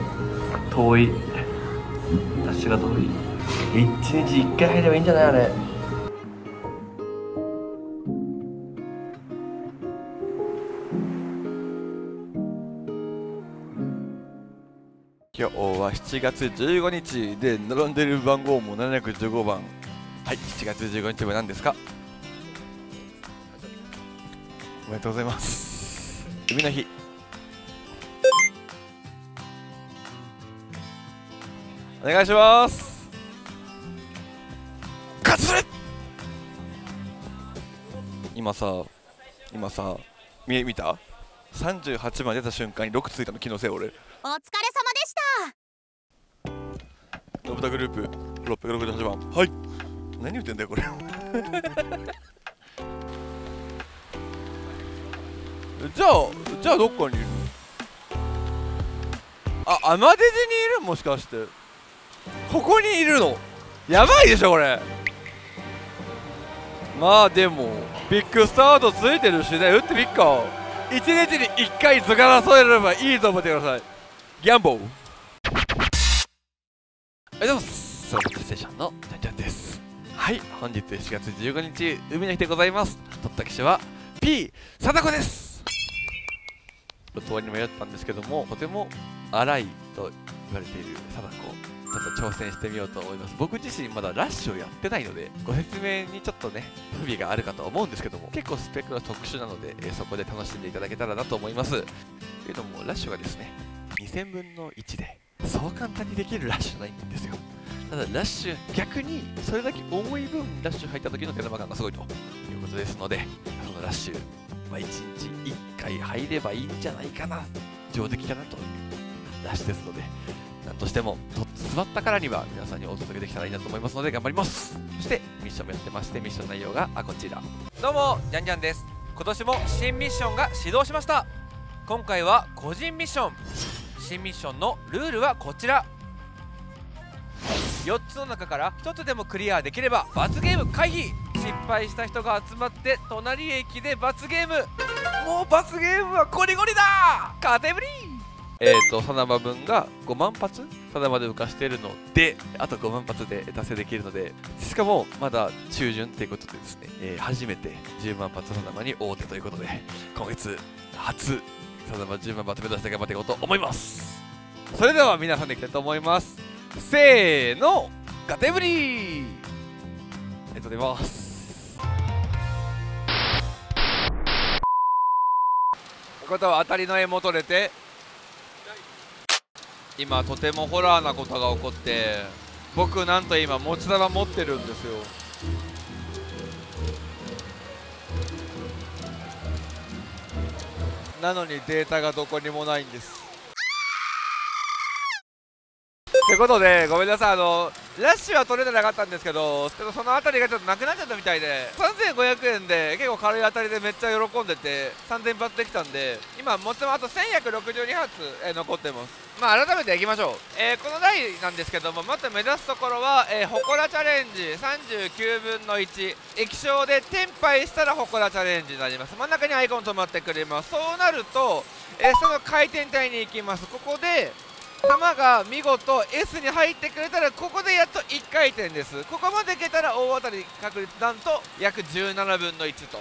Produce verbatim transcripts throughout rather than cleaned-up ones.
遠い。ダッシュが遠い。一日一回入ればいいんじゃないあれ。 今日はしちがつじゅうごにちで並んでる番号もななひゃくじゅうごばん。はい、しちがつじゅうごにちは何ですか？おめでとうございます。海の日。お願いします。勝つれ。今さ今さ見見たさんじゅうはちばん出た瞬間にろくついたの。気のせい。俺お疲れ様でした。 のぶたグループろっぴゃくろくじゅうはちばん。はい、何言ってんだよこれじゃあじゃあどっかにいる。あ、アマデジにいる。もしかしてここにいるの。やばいでしょこれ。まあでもビッグスタートついてるしね。打ってみっか。いちにちにいっかい図柄添えればいいと思ってください。ギャンボー。おはようございます。ソロポットステーションのジャンジャンです。はい、本日しがつじゅうごにち海の日でございます。撮った機種は P 貞子です。路頭に迷ったんですけども、とても荒いと言われている貞子、ちょっと挑戦してみようと思います。僕自身まだラッシュをやってないので、ご説明にちょっとね不備があるかと思うんですけども、結構スペックが特殊なので、えー、そこで楽しんでいただけたらなと思います。というのもラッシュがですねにせんぶんのいちでそう簡単にできるラッシュないんですよ。ただラッシュ、逆にそれだけ重い分ラッシュ入った時の手玉感がすごいということですので、そのラッシュ、まあ、いちにちいっかい入ればいいんじゃないかな、上出来かなというラッシュですので、なんとしてもと座ったからには皆さんにお届けできたらいいなと思いますので頑張ります。そしてミッションもやってまして、ミッション内容がこちら。 どうもジャンジャンです。今年も新ミッションが始動しました。今回は個人ミッション。新ミッションのルールはこちら。よっつの中からひとつでもクリアできれば罰ゲーム回避。失敗した人が集まって隣駅で罰ゲーム。もう罰ゲームはゴリゴリだ。カテブリー。 えーと、サナバ分がごまんぱつサナバで浮かしているので、あとごまんぱつで達成できるので、しかもまだ中旬ということでですね、えー、初めてじゅうまんぱつサナバに大手ということで、今月初サナバじゅうまんぱつ目指して頑張っていこうと思います。それでは皆さんでいきたいと思います。せーの、ガテブリー。ありがとうございます。 ということは当たりの絵も取れて、今とてもホラーなことが起こって、僕なんと今持ち玉持ってるんですよ。なのにデータがどこにもないんです。ということでごめんなさい、あのラッシュは取れてなかったんですけど、その辺りがちょっとなくなっちゃったみたいで、さんぜんごひゃくえんで結構軽い当たりでめっちゃ喜んでてさんぜんぱつできたんで、今持ってもあとせんひゃくろくじゅうにはつ、えー、残ってます。まあ改めていきましょう。えー、この台なんですけども、まず目指すところは、えー、ほこらチャレンジさんじゅうきゅうぶんのいち、液晶でテンパイしたらほこらチャレンジになります。真ん中にアイコン止まってくれます。そうなると、えー、その回転台に行きます。ここで球が見事 エス に入ってくれたら、ここでやっといっかいてんです。ここまでいけたら大当たり確率なんと約じゅうななぶんのいちと。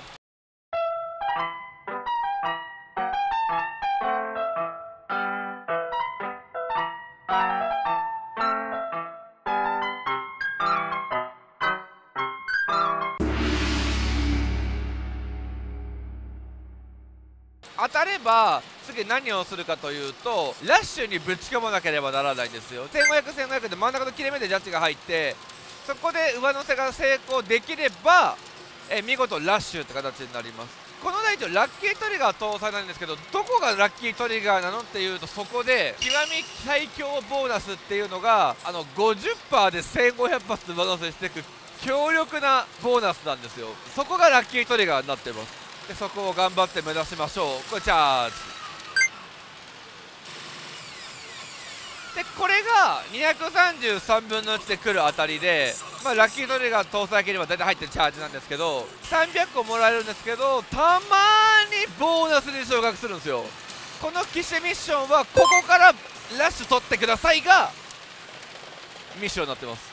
当たれば次何をするかというと、ラッシュにぶち込まなければならないんですよ。せんごひゃく、せんごひゃくで真ん中の切れ目でジャッジが入って、そこで上乗せが成功できればえ見事ラッシュって形になります。この台一応ラッキートリガー搭載なんですけど、どこがラッキートリガーなのっていうと、そこで極み最強ボーナスっていうのがあの ごじゅっパーセント でせんごひゃくぱつ上乗せしていく強力なボーナスなんですよ。そこがラッキートリガーになってます。でそこを頑張って目指しましょう。これチャージで、これがにひゃくさんじゅうさんぶんのいちで来る当たりで、まあ、ラッキートリガー搭載ければ大体入ってるチャージなんですけど、さんびゃっこもらえるんですけど、たまにボーナスに昇格するんですよ。この機種ミッションはここからラッシュ取ってくださいがミッションになってます。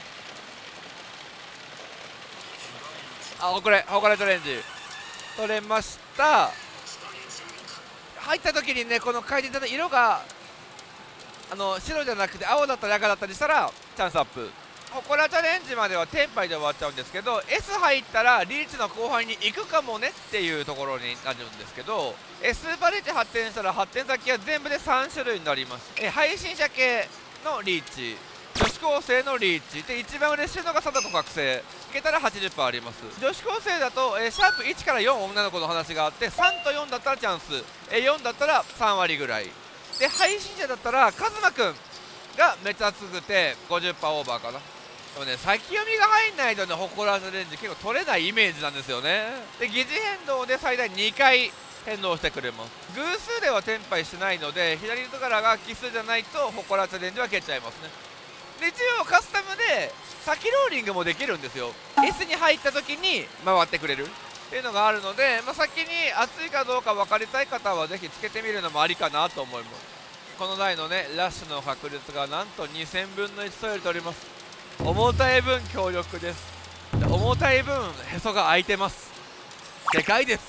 あ、これほこらチャレンジ取れました。入った時にね、この回転の色があの白じゃなくて青だったり赤だったりしたらチャンスアップ。ほこらチャレンジまではテンパイで終わっちゃうんですけど、 S 入ったらリーチの後半に行くかもねっていうところになるんですけど、 S バリーチ発展したら発展先は全部でさん種類になります。え配信者系のリーチ、女子高生のリーチで、一番嬉しいのが貞子覚醒、いけたら はちじゅっパーセント あります。女子高生だと、えー、シャープいちからよん女の子の話があって、さんとよんだったらチャンス、えー、よんだったらさん割ぐらいで、配信者だったらカズマくんがめっちゃ熱くて ごじゅっパーセント オーバーかな。でもね、先読みが入んないとね、ほこらチャレンジ結構取れないイメージなんですよね。で疑似変動で最大にかい変動してくれます。偶数ではテンパイしないので、左のからが奇数じゃないとほこらチャレンジは蹴っちゃいますね。で一応カスタムで先ローリングもできるんですよ。 S に入った時に回ってくれるっていうのがあるので、まあ、先に熱いかどうか分かりたい方はぜひつけてみるのもありかなと思います。この台のねラッシュの確率がなんとにせんぶんのいちと言われております。重たい分強力です。で重たい分へそが開いてます。でかいです。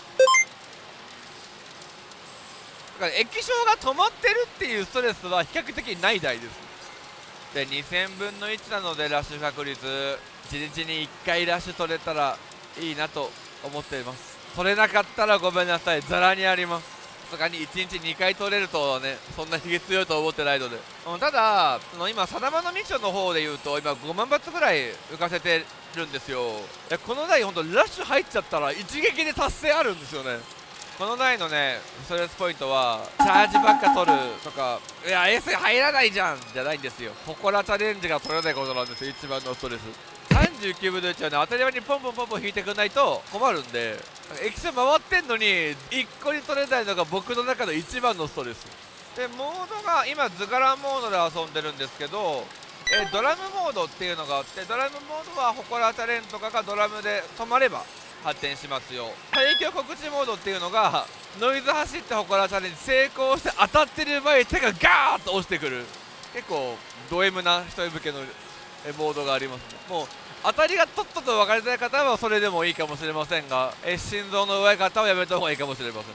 だから液晶が止まってるっていうストレスは比較的ない台です。でにせんぶんのいちなのでラッシュ確率いちにちにいっかいラッシュ取れたらいいなと思っています。取れなかったらごめんなさい、ざらにあります。さすがにいちにちにかい取れるとね、そんなひげ強いと思ってないので、うん、ただその今定まのミッションの方でいうと今ごまん発ぐらい浮かせてるんですよ。いこの台ほんとラッシュ入っちゃったら一撃で達成あるんですよね。この台のねストレスポイントはチャージばっか取るとか、いや S 入らないじゃんじゃないんですよ。ほこらチャレンジが取れないことなんですよ、一番のストレス。さんじゅうきゅうぶんのいちはね当たり前にポンポンポンポン引いてくんないと困るんで、液晶回ってんのにいっこに取れないのが僕の中の一番のストレスで、モードが今図柄モードで遊んでるんですけど、えドラムモードっていうのがあって、ドラムモードはほこらチャレンジとかがドラムで止まれば発展しますよ。最強告知モードっていうのがノイズ走ってほこらチャレンジ成功して当たってる前に手がガーッと押してくる、結構ド M な人向けのモードがありますね。もう当たりがとっとと分かりたい方はそれでもいいかもしれませんが、え心臓の上方はやめた方がいいかもしれません。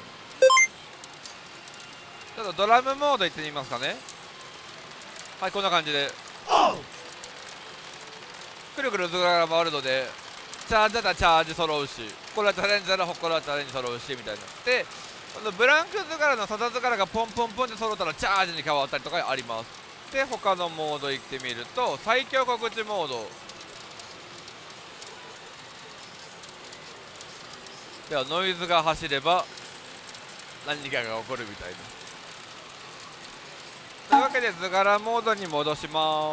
ちょっとドラムモードいってみますかね。はい、こんな感じでくるくる図柄が回るので、チャージだったらチャージ揃うし、これはチャレンジならほこらチャレンジ揃うしみたいな。でこのブランク図柄のサダ図柄がポンポンポンって揃ったらチャージに変わったりとかあります。で他のモード行ってみると、最強告知モードではノイズが走れば何かが起こるみたいな。というわけで図柄モードに戻します。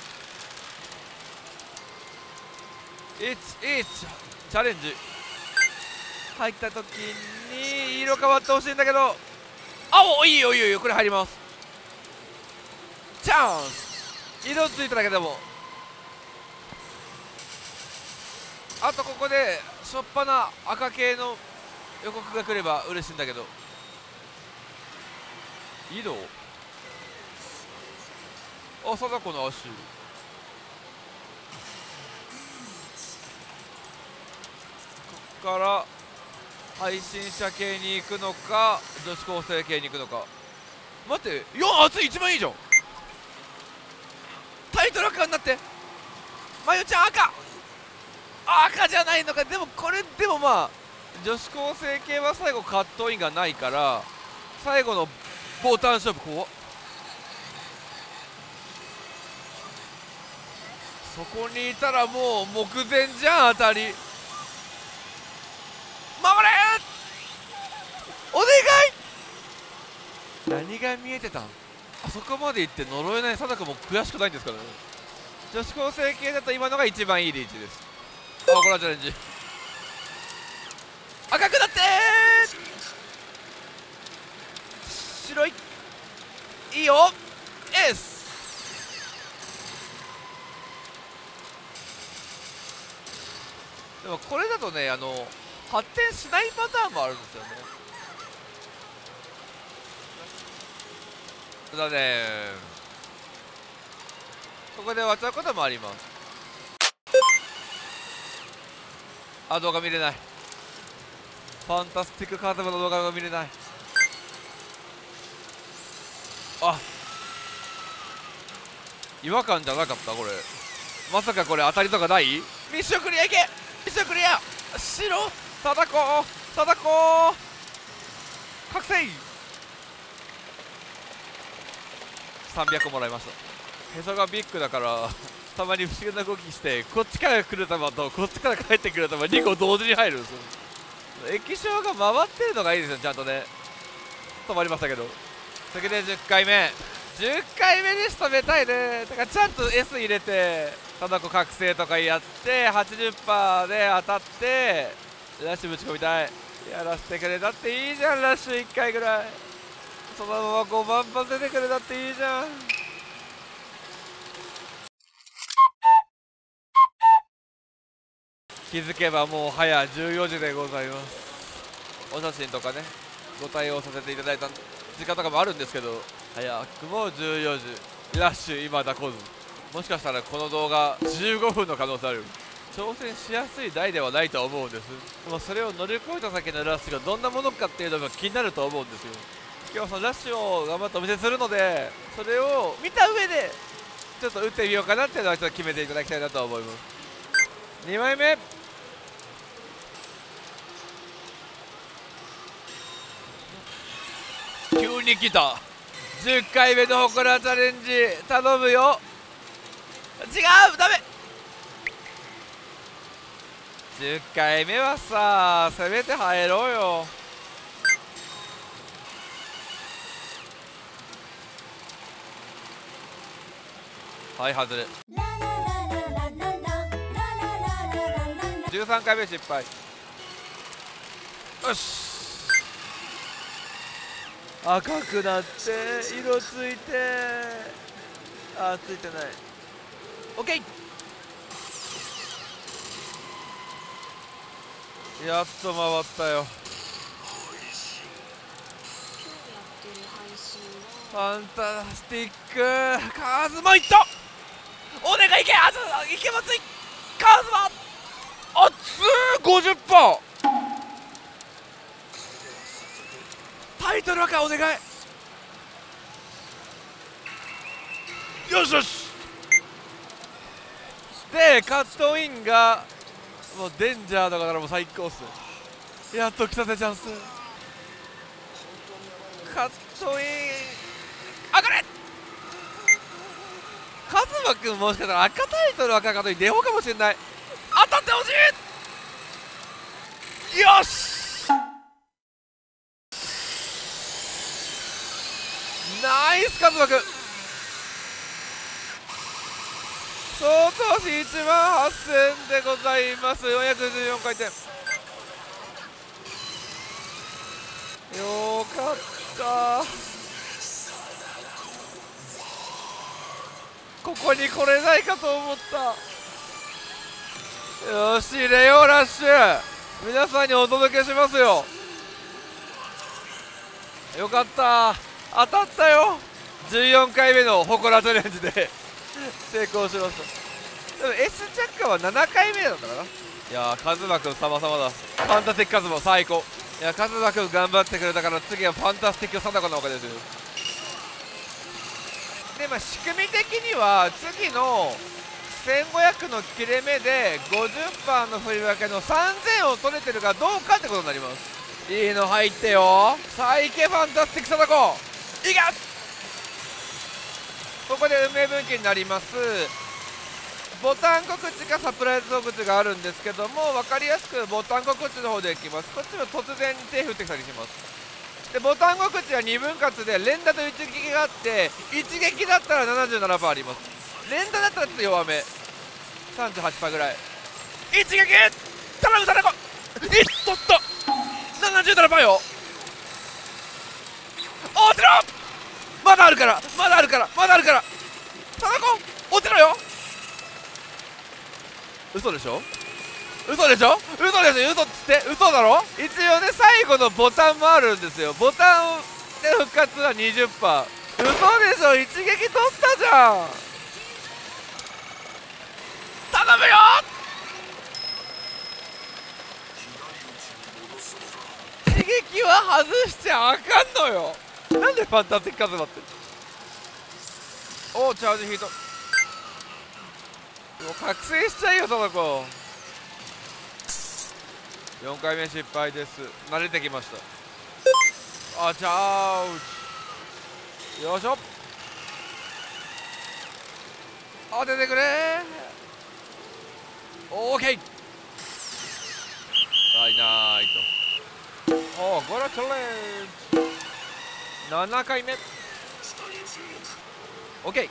いちいちチャレンジ入った時に色変わってほしいんだけど、青いいよいいよいいよ、これ入ります。チャンス色ついただけでも、あとここでしょっぱな赤系の予告が来れば嬉しいんだけど、色あ貞子の足、ここから配信者系に行くのか女子高生系に行くのか。待ってよん熱い一番いいじゃん。タイトル赤になって、まゆちゃん赤赤じゃないのか。でもこれでもまあ女子高生系は最後カットインがないから、最後のボタン勝負怖っ。そこにいたらもう目前じゃん。当たり守れお願い。何が見えてたん。あそこまで行って呪えない貞子も悔しくないんですからね。女子高生系だと今のが一番いいリーチです。あこれはチャレンジ赤くなってー白いいいよエース。でもこれだとね、あの発展しないパターンもあるんですよね。 だね。ここで終わっちゃうこともあります。あ、動画見れない。ファンタスティックカードの動画が見れない。あ、違和感じゃなかった。これまさかこれ当たりとかない？ミッションクリアいけ、ミッションクリア、白叩こう叩こう、覚醒さんびゃくもらいました。へそがビッグだからたまに不思議な動きして、こっちから来る球とこっちから帰ってくる球にこ同時に入るんですよ。液晶が回ってるのがいいですよ。ちゃんとね、止まりましたけど。次でじゅっかいめ、じゅっかいめに仕留めたいね。だからちゃんと エス 入れて貞子覚醒とかやって はちじゅっパーセント で当たってラッシュぶち込みたい。やらせてくれ、だっていいじゃん。ラッシュいっかいぐらいそのままごまん発出てくれ、だっていいじゃん。気づけばもう早じゅうよじでございます。お写真とかねご対応させていただいた時間とかもあるんですけど、早くもじゅうよじ、ラッシュ今だこず。もしかしたらこの動画じゅうごふんの可能性ある。挑戦しやすい台ではないと思うんです。でもそれを乗り越えた先のラッシュがどんなものかっていうのが気になると思うんですよ。今日はそのラッシュを頑張ってお見せするので、それを見た上でちょっと打ってみようかなっていうのはちょっと決めていただきたいなと思います。にまいめ、急に来た。じゅっかいめのほこらチャレンジ頼むよ。違う、ダメ。じゅっかいめはさ、せめて入ろうよ。はい、外れ。じゅうさんかいめ失敗。よし、赤くなって色ついて、あーついてない。オッケー、やっと回ったよ。ファンタスティックカズマいった。お願いいけ、あずいけまついカズマ、あっつー ごじゅっパーセント。タイトル赤お願い。よしよし。でカットインがもうデンジャーだからもう最高っす。やっと来たぜチャンス。カットイン上がれ。カズマくんもしかしたら赤タイトル赤カットイン出ようかもしれない。当たってほしい。よし、ナイスカズマくん。総投資いちまんはっせんでございます。よんひゃくじゅうよんかいてん。よかった。ここに来れないかと思った。よし、レオラッシュ皆さんにお届けしますよ。よかった、当たったよ。じゅうよんかいめのほこらチャレンジで成功しました。でも S ジャッカはななかいめだったかな。いやーカズマくん様々だ。ファンタスティックカズマ最高。いやカズマくん頑張ってくれたから、次はファンタスティック貞子のおかげですよ。でまあ仕組み的には次のせんごひゃくの切れ目で ごじゅっパーセント の振り分けのさんぜんを取れてるかどうかってことになります。いいの入ってよ。さあいけファンタスティック貞子いけ。ここで運命分岐になります。ボタン告知かサプライズ告知があるんですけども、分かりやすくボタン告知の方でいきます。こっちは突然に手振ってきたりします。でボタン告知はにぶん割で連打と一撃があって、一撃だったら ななじゅうななパーセント あります。連打だったらちょっと弱め さんじゅうはちパーセント ぐらい。一撃頼む貞子、いっとった ななじゅうななパーセント よ。落ちろ、まだあるからまだあるからまだあるから貞子落ちろよ。嘘でしょ嘘でしょ嘘でしょ嘘っつって嘘だろ。一応ね最後のボタンもあるんですよ。ボタンで復活は にじゅっパーセント嘘でしょ、一撃取ったじゃん。頼むよ。刺激は外しちゃあかんのよ。なんでファンタスティックカズマって。おー、チャージヒート。もう覚醒しちゃうよその子。よんかいめ失敗です。慣れてきました。あ、チャージ。よいしょ。当ててくれー。オーケー。はいないと。おお、ゴラチャレンジ。ななかいめ。オーケー。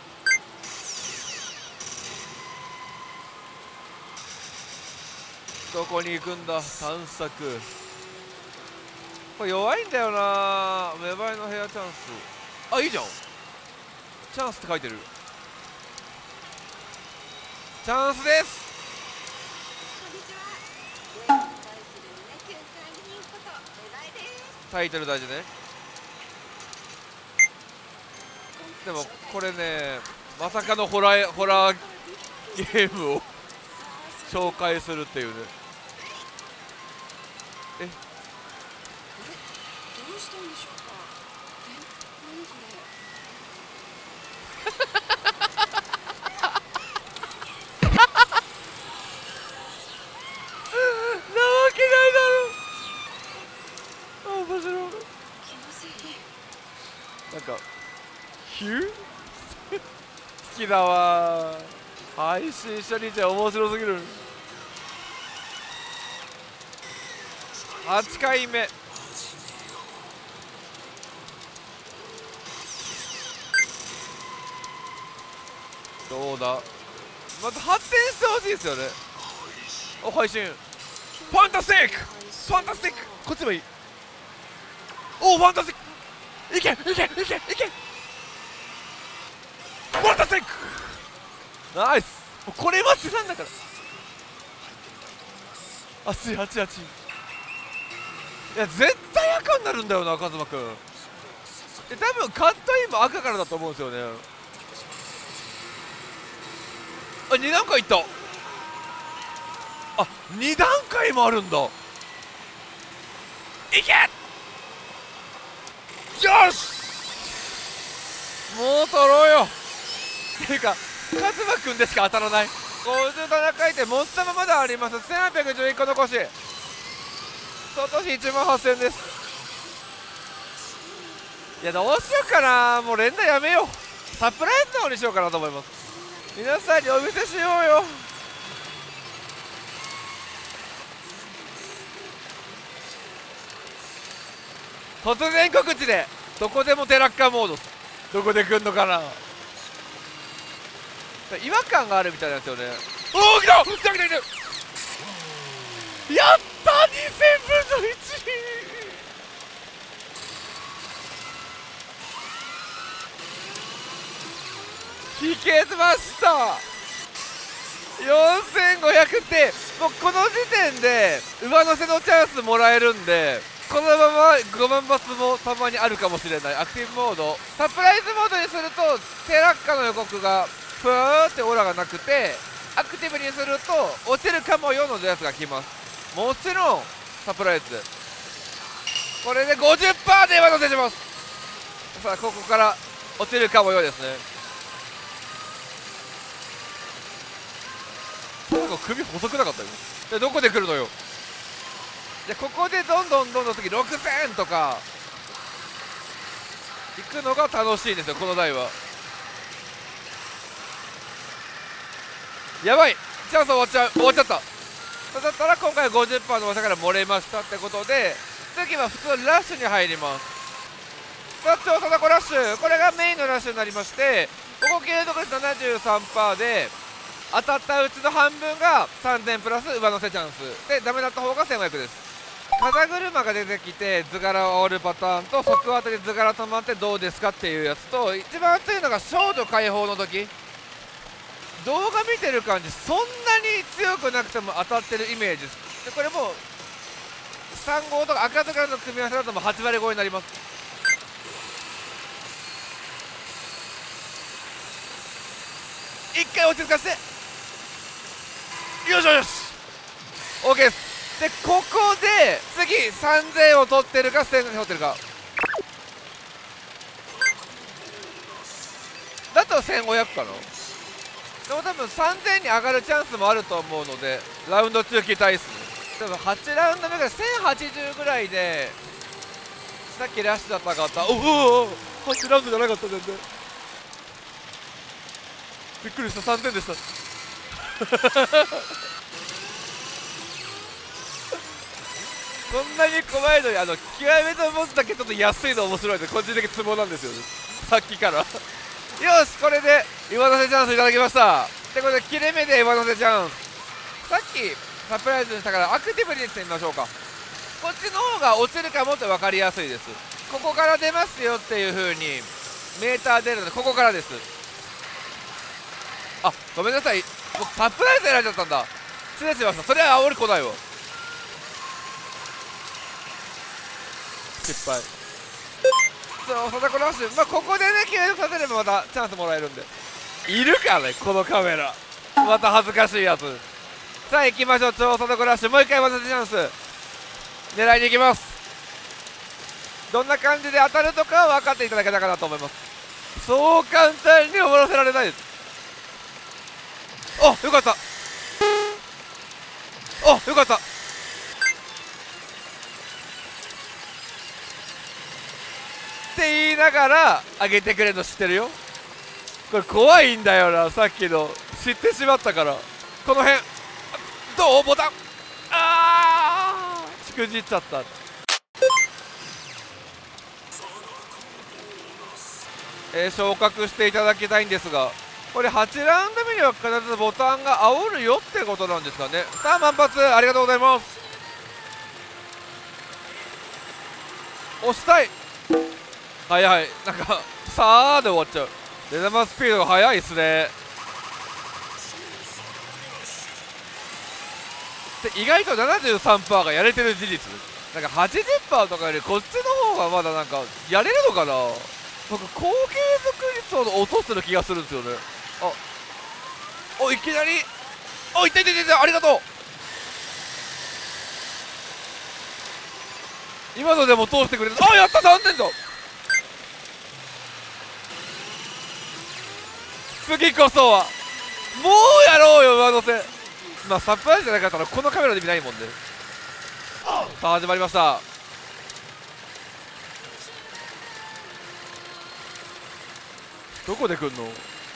どこに行くんだ探索。これ弱いんだよな。芽生えのヘアチャンス。あ、いいじゃん。チャンスって書いてる。チャンスです。タイトル大事ね。でもこれね、まさかのホラーホラーゲームを紹介するっていうね。え、どうしたんでしょうか。え、何これ。なわけないだろ。あ、面白い。なんかヒュー好きだわ。配信初日は面白すぎる。はちかいめ。どうだ。また発展してほしいですよね。お、配信ファンタスティックファンタスティック。こっちもいい。お、ファンタスティック。いけいけいけいけ。ファンタスティック。ナイス。これはつなんだから。熱い熱い熱い。いや絶対赤になるんだよな、カズマくん。多分カットインも赤からだと思うんですよね。あ、に段階いった。あ、に段階もあるんだ。いけ。よし、もう取ろうよ。っていうかカズマくんでしか当たらない。ごじゅうななかい転持ったままであります。せんはっぴゃくじゅういっこ残し、今年いちまんはっせんです。いや、どうしようかな。もう連打やめよう。サプライズの方にしようかなと思います。皆さんにお見せしようよ。突然告知でどこでもテラッカーモード。どこで来んのかな。違和感があるみたいなんですよね。おお、来た来た来た来た。やったにせんぶんのいち。引けました。よんせんごひゃくってもうこの時点で上乗せのチャンスもらえるんで、このままごまん発もたまにあるかもしれない。アクティブモード、サプライズモードにするとテラッカの予告がふわーってオーラがなくて、アクティブにすると落ちるかもよのやつが来ます。もちろんサプライズでこれで ごじゅっパーセント で上乗せします。さあここから落ちるかもよですね。なんか首細くなかったよ。でどこで来るのよ。でここでどんどんどんどん次ろくせんとか行くのが楽しいんですよ、この台は。やばい、チャンス終わっちゃう、終わっちゃった。だったら今回 ごじゅっパーセント の技から漏れましたってことで、次は普通ラッシュに入ります。さあ調査だこラッシュ、これがメインのラッシュになりまして、ここ継続率 ななじゅうさんパーセント で当たったうちの半分がさんぜんプラス上乗せチャンスで、ダメだった方がせんごひゃくです。風車が出てきて図柄を煽るパターンと、即当たり図柄止まってどうですかっていうやつと、一番熱いのが少女解放の時、動画見てる感じそんなに強くなくても当たってるイメージです。でこれもさん号とか赤図柄の組み合わせだともうはち割超えになります。 一回落ち着かせて、よしよし OK です。でここで次さんぜんを取ってるかせんえん取ってるかだとせんごひゃくかな。でも多分さんぜんに上がるチャンスもあると思うので、ラウンド中期待っすね。多分はちラウンド目がせんはちじゅうぐらいで、さっきラッシュだったかった。おおおはちラウンドじゃなかった。全然びっくりした。さんてんでしたこんなに怖いのに、あの極めのボスだけちょっと安いの面白いので、個人的ツボなんですよね、さっきからよし、これで上乗せチャンスいただきました。ってことで切れ目で上乗せチャンス。さっきサプライズにしたからアクティブにしてみましょうか。こっちの方が落ちるかもって分かりやすいです。ここから出ますよっていう風にメーター出るので、ここからです。あ、ごめんなさい、僕サプライズ選んじゃったんだ。失礼しました。それは煽り来ないわ。失敗。そう、そんなこの話、まあここでね継続させればまたチャンスもらえるんで。いるかねこのカメラ、また恥ずかしいやつ。さあ行きましょう、超速ラッシュ、もう一回またチャンス狙いに行きます。どんな感じで当たるとかは分かっていただけたかなと思います。そう簡単に終わらせられないです。あ、よかった。あ、よかった。って言いながら上げてくれるの知ってるよ。これ怖いんだよな、さっきの知ってしまったから。この辺どうボタン、あーしくじっちゃった。えー、昇格していただきたいんですが、これはちラウンド目には必ずボタンが煽るよってことなんですかね。さあ満発ありがとうございます。押したい。はいはい、なんかさあで終わっちゃう。出玉スピードが速いっすね。で意外と ななじゅうさんパーセント がやれてる事実。なんか はちじゅっパーセント とかよりこっちの方がまだなんかやれるのかな。僕高継続率を落としてる気がするんですよね。あお、いきなり、お、いったいったいった、ありがとう。今のでも通してくれる。あ、やった、残念だ。次こそはもうやろうよ上乗せ。まあサプライズじゃなかったらこのカメラで見ないもんね。さあ始まりました。どこで来んの。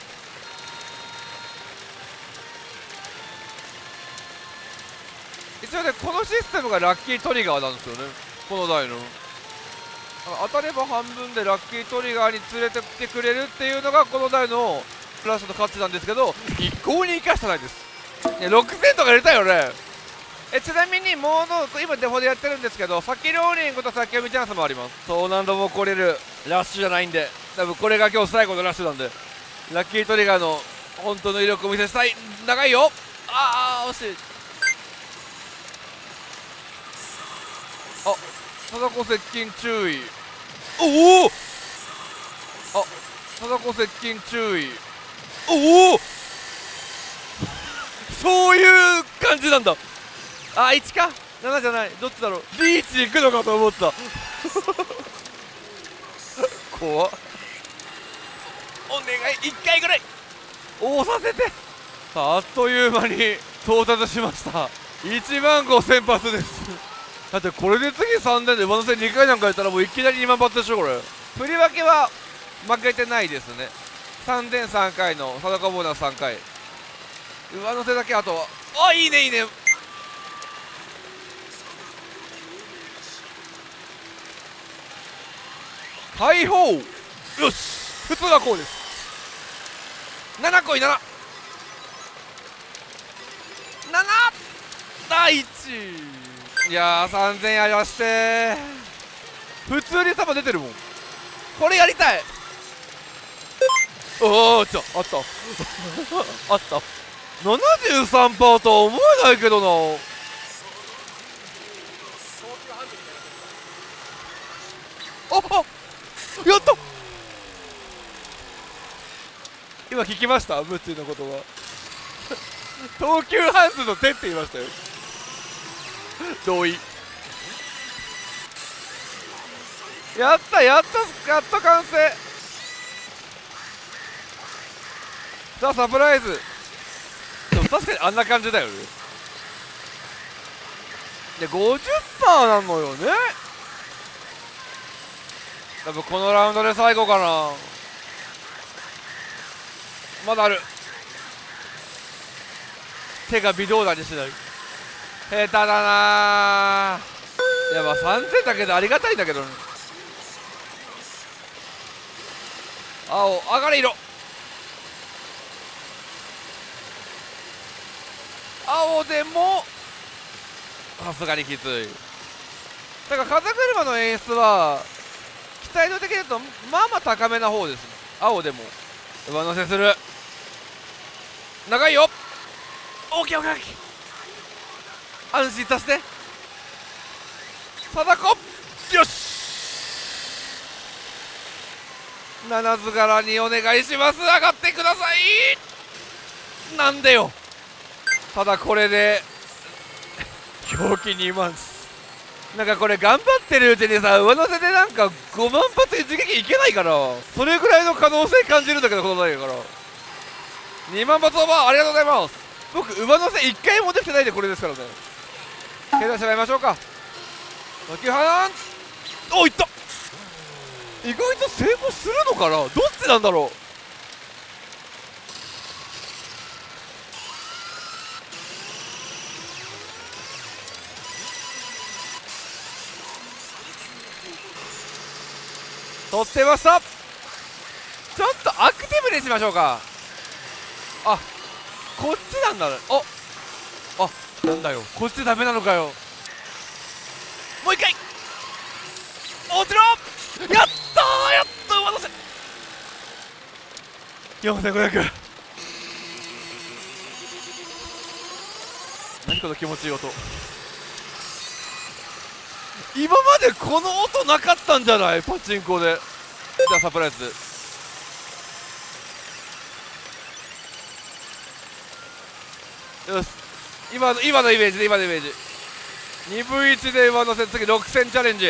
一応ねこのシステムがラッキートリガーなんですよね、この台の。当たれば半分でラッキートリガーに連れてきてくれるっていうのがこの台のプラスの価値なんですけど、一向に生かしてないです。ろくせんとか入れたよね。えちなみにモード今デフォでやってるんですけど、先ローリングと先読みチャンスもあります。そう何度も来れるラッシュじゃないんで、多分これが今日最後のラッシュなんで、ラッキートリガーの本当の威力を見せたい。長いよ。ああ惜しい。あ、貞子接近注意。おお、あ、貞子接近注意。おおそういう感じなんだ。あ、いちかななじゃない、どっちだろう。リーチ行くのかと思った怖っ。お願いいっかいぐらい押させて。さああっという間に到達しました。いちまんごせん発ですだってこれで次さんねんで上乗せにかいなんかやったらもういきなりにまん発でしょこれ。振り分けは負けてないですね。さんぜんさんかいの定かボーナスさんかい、上乗せだけ。あとはあ、いいねいいね。解放。よし、普通はこうです。ななこいなななな第一。いやーさんぜんやりましてー。普通に球出てるもん。これやりたい。おお、ちょあったあった。 ななじゅうさんパーセント とは思えないけどな。ああやった。 今聞きました？ムッチーの言葉東急ハンズの手って言いましたよ。同意。やったやったやっと完成。さあサプライズ。でも確かにあんな感じだよね。で ごじゅっパーセント なのよね。多分このラウンドで最後かな。まだある。手が微動だにしない。下手だな。いやまあさんぜんだけどありがたいんだけどね。青上がれ色。青でもさすがにきつい。だから風車の演出は期待度的に言うとまあまあ高めな方です。青でも上乗せする。長いよ。オーケーオーケーオーケー。安心させて貞子。よし七図柄にお願いします。上がってください。なんでよ。ただこれで狂気にまんす。なんかこれ頑張ってるうちにさ上乗せでなんかごまん発一撃いけないから、それぐらいの可能性感じるんだけどこの台だからにまん発オーバーありがとうございます。僕上乗せいっかいもできてないでこれですからね。手出してもらいましょうか。打球はんおいった。意外と成功するのかな。どっちなんだろう。取ってました。ちょっとアクティブにしましょうか。あこっちなんだね。ああなんだよこっちダメなのかよ。もう一回もちろんやったー。やっと上乗せよんせんごひゃく。何この気持ちいい音。今までこの音なかったんじゃないパチンコで。じゃあサプライズ。よし今の今のイメージで今のイメージにぶいちで上乗せ。次ろくせんチャレンジ。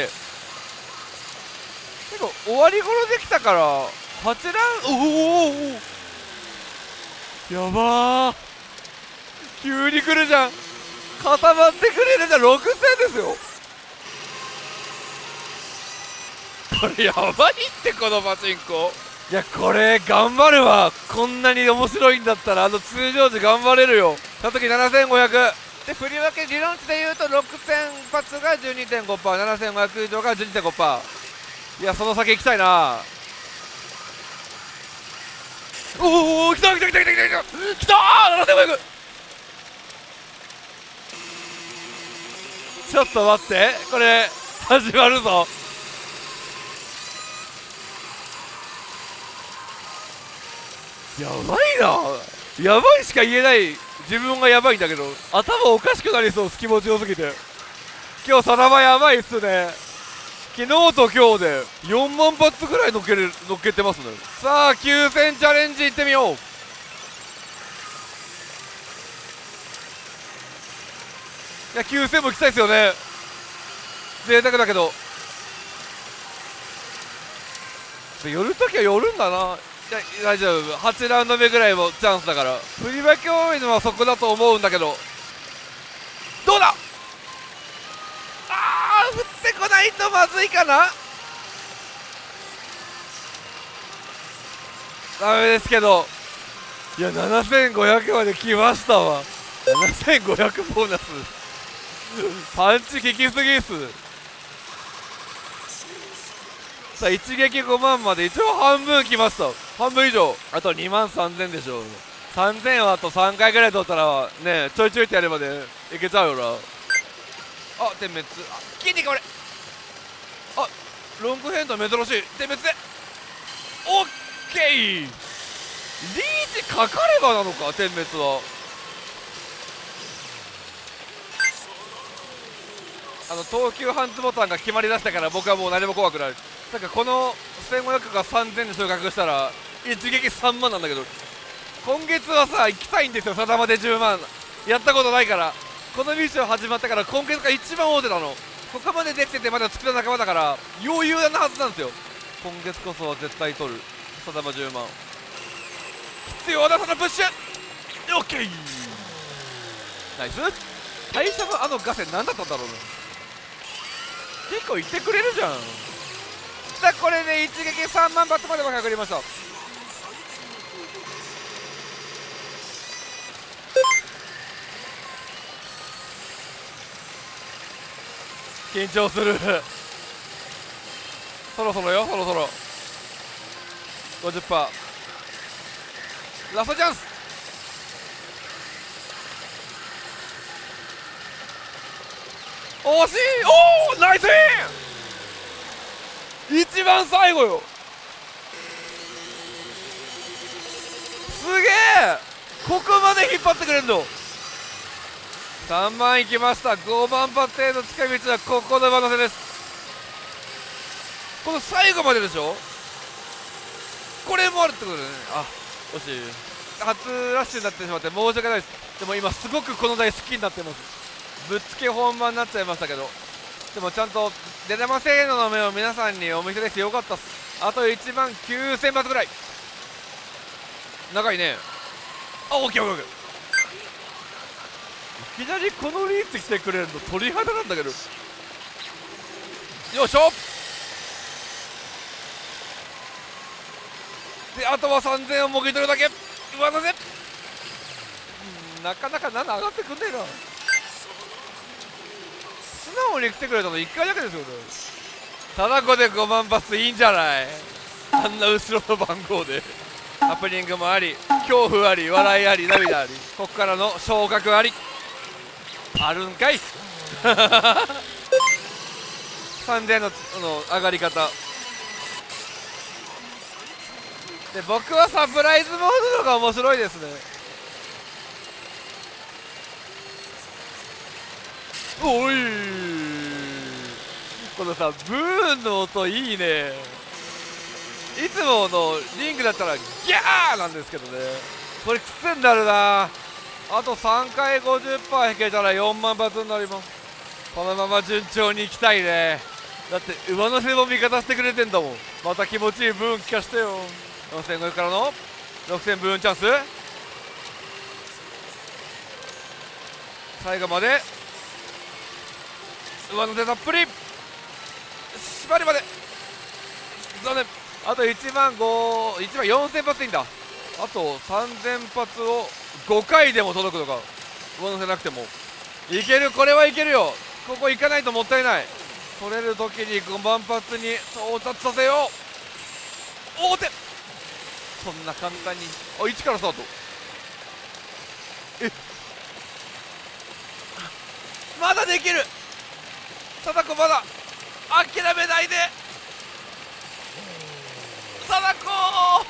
結構終わり頃できたからはちラウンド。おおやばー急に来るじゃん。固まってくれるじゃん。ろくせんですよこれ。やばいってこのパチンコ。いやこれ頑張るわ。こんなに面白いんだったらあの通常時頑張れるよ。その時ななせんごひゃくで振り分け理論値でいうとろくせん発が じゅうにてんごパーセント、ななせんごひゃく以上が じゅうにてんごパーセント。いやその先行きたいな。おお来た来た来た来た来た来た来たーななせんごひゃく。ちょっと待ってこれ始まるぞ。やばいな。やばいしか言えない。自分がやばいんだけど頭おかしくなりそう。気持ちよすぎて。今日さらばやばいっすね。昨日と今日でよんまん発ぐらい乗っける乗っけてますね。さあきゅうせんチャレンジいってみよう。いやきゅうせんも行きたいですよね。贅沢だけど寄るときは寄るんだな。いや大丈夫。はちラウンド目ぐらいもチャンスだから。振り分け多いのはそこだと思うんだけどどうだ。あー降ってこないとまずいかな。ダメですけどいやななせんごひゃくまで来ましたわ。ななせんごひゃくボーナスパンチ効きすぎっす。さあ一撃ごまんまで一応半分きました。半分以上。あとにまんさんぜんでしょ。さんぜんはあとさんかいぐらい取ったらねちょいちょいってやればねいけちゃうよな。あ点滅。あ筋肉これ。あロングヘンド珍しい。点滅でオッケー。リーチかかればなのか点滅は。あの投球ハンズボタンが決まりだしたから僕はもう何も怖くない。なんかこのせんごひゃくがさんぜんで昇格したら一撃さんまんなんだけど今月はさ行きたいんですよ。定までじゅうまんやったことないから。このミッション始まったから今月が一番大手なの。ここまでできててまだ作った仲間だから余裕なはずなんですよ。今月こそは絶対取る。定まじゅうまん必要なそのプッシュ。オッケーナイス。最初のあのガセ何だったんだろうね。結構いってくれるじゃん。さあこれで一撃さんまんバットまではかかりました。緊張するそろそろよ、そろそろ ごじゅっパーセント ラストチャンス。惜しい。おおナイスイン一番最後よ。すげえここまで引っ張ってくれんの。さんまんいきました。ごまん発への近道はここの上乗せです。この最後まででしょ。これもあるってことだよね。あ惜しい。初ラッシュになってしまって申し訳ないです。でも今すごくこの台好きになってます。ぶっつけ本番になっちゃいましたけど、でもちゃんと出玉性能の目を皆さんにお見せできてよかったっす。あといちまんきゅうせん発ぐらい長いね。あオッケーオッケー。いきなりこのリーチ来てくれるの鳥肌なんだけど。よいしょ。であとはさんぜんをもぎ取るだけ。上乗せ。うんなかなかなな上がってくんねえな。素直に来てくれたのいっかいだけですよね。ただこでごまん発いいんじゃない。あんな後ろの番号でハプニングもあり恐怖あり笑いあり涙ありここからの昇格ありあるんかいさんぜんのの上がり方で、僕はサプライズモードのが面白いですね。おいこのさブーンの音いいね。いつものリングだったらギャーなんですけどね、これきつになるな。あとさんかい ごじゅっパーセント 引けたらよんまん発になります。このまま順調にいきたいね。だって上乗せも味方してくれてんだもん。また気持ちいいブーン聞かしてよ。よんせんごひゃくからのろくせんブーンチャンス。最後まで上乗せたっぷり縛りまで残念。あといちまんごいちまんよんせん発でいいんだ。あとさんぜん発をごかいでも届くのか。上乗せなくてもいける。これはいけるよ。ここ行かないともったいない。取れる時にごまん発に到達させよう。大手そんな簡単にあいちからスタート。えまだできる。貞子まだ諦めないで。貞子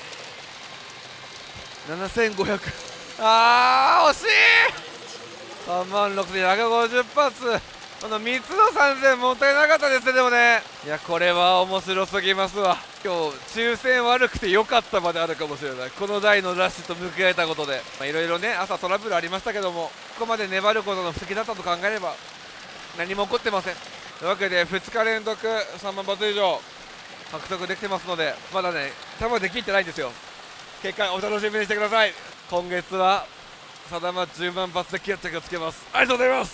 ななせんごひゃくあー惜しい。さんまんろくせんひゃくごじゅう発このみっつのさんぜんもったいなかったですね。でもねいやこれは面白すぎますわ。今日抽選悪くてよかったまであるかもしれない。この台のラッシュと向き合えたことでいろいろね朝トラブルありましたけども、ここまで粘ることの布石だったと考えれば何も起こってません。というわけでふつか連続さんまん発以上獲得できてますので、まだね多分できってないんですよ。結果お楽しみにしてください。今月は定まじゅうまん発で決着をつけます。ありがとうございます。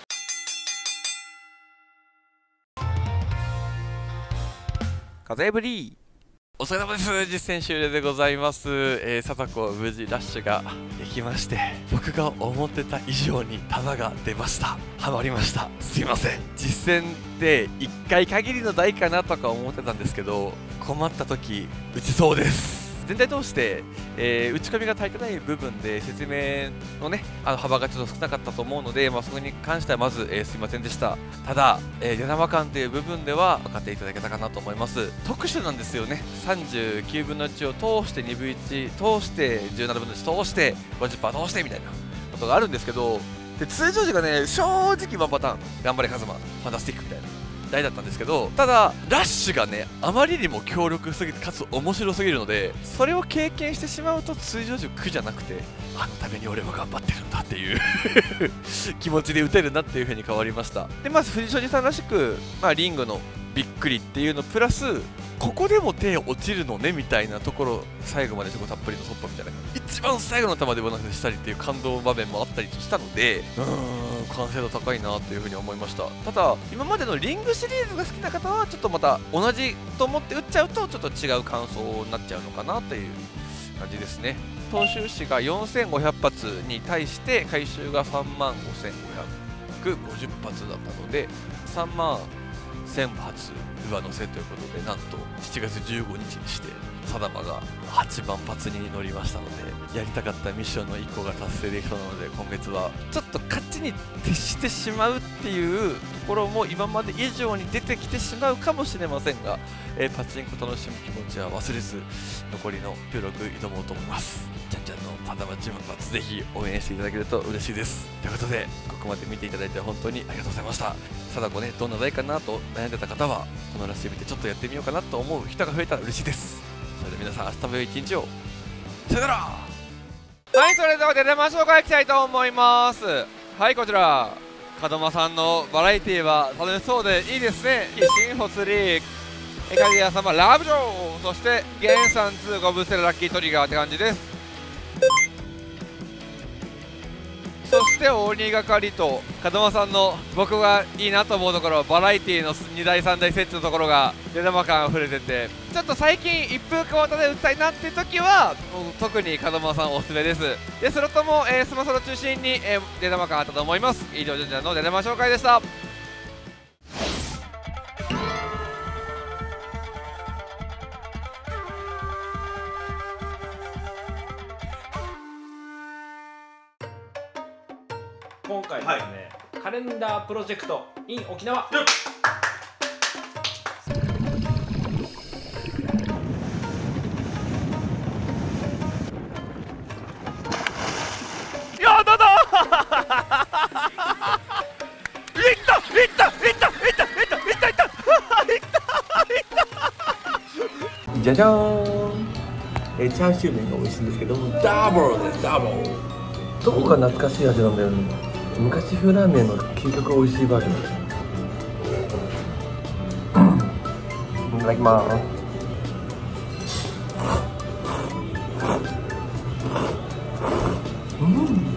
風ぶりお疲れ様です。実戦終了でございます。えー、貞子無事ラッシュができまして、僕が思ってた以上に弾が出ました。ハマりました。すいません。実戦っていっかい限りの台かなとか思ってたんですけど、困った時打ちそうです。全体通して、えー、打ち込みが足りてない部分で説明のねあの幅がちょっと少なかったと思うので、まあ、そこに関してはまず、えー、すいませんでした。ただ、えー、出玉感という部分では分かっていただけたかなと思います。特殊なんですよね。さんじゅうきゅうぶんのいちを通してにぶんいち通してじゅうななぶんのいち通して ごじゅっパーセント 通してみたいなことがあるんですけど、で通常時がね正直ワンパターン頑張れカズマファンタスティックみたいな題だったんですけど、ただラッシュがねあまりにも強力すぎてかつ面白すぎるので、それを経験してしまうと通常時苦じゃなくて、あのために俺は頑張ってるんだっていう気持ちで打てるなっていう風に変わりました。でまず藤庄司さんらしく、まあ、リングのびっくりっていうのプラス、ここでも手落ちるのねみたいなところ、最後までそこたっぷりのそっぱみたいな、一番最後の球でボーナスしたりっていう感動場面もあったりしたので、うーん完成度高いなというふうに思いました。ただ今までのリングシリーズが好きな方はちょっとまた同じと思って打っちゃうとちょっと違う感想になっちゃうのかなという感じですね。投手士がよんせんごひゃく発に対して回収がさんまんごせんごひゃくごじゅう発だったので、さんまんせん発上乗せということで、なんとしちがつじゅうごにちにして定間がはちばん発に乗りましたので、やりたかったミッションのいっこが達成できそうなので、今月はちょっと勝ちに徹してしまうっていうところも今まで以上に出てきてしまうかもしれませんが、えー、パチンコ楽しむ気持ちは忘れず残りのじゅうろく挑もうと思います。じゃんじゃんの定間じゅうばん発ぜひ応援していただけると嬉しいです。ということでここまで見ていただいて本当にありがとうございました。貞子ね、どんな台かなと悩んでた方はこのラッシュ見てちょっとやってみようかなと思う人が増えたら嬉しいです。それでは皆さん、明日も良い一日を。さよなら。 はい、それでは出れま紹介いきたいと思います。はい、こちら門間さんのバラエティーは楽しそうでいいですね。新ホツリーエカリア様ラブジョー、そしてゲンさんツーゴブステララッキートリガーって感じです。そして鬼係と門間さんの僕がいいなと思うところ、バラエティーのにだいさんだいセットのところが出玉感あふれてて、ちょっと最近一風変わったで打ちたいなっていう時は特に門間さんおすすめです。でスロットも、えー、スマソロ中心に、えー、出玉感あったと思います。以上、ジョンジャンの出玉紹介でした。 今回ですね、はい、カレンダープロジェクト in 沖縄。 やだだいったいったいったいったいったいったいったいったじゃじゃーん、えチャーシュー麺が美味しいんですけど、ダブルです。ダブルどこか懐かしい味なんだよね。昔風ラーメンの究極美味しいバージョンです。いただきます。うん。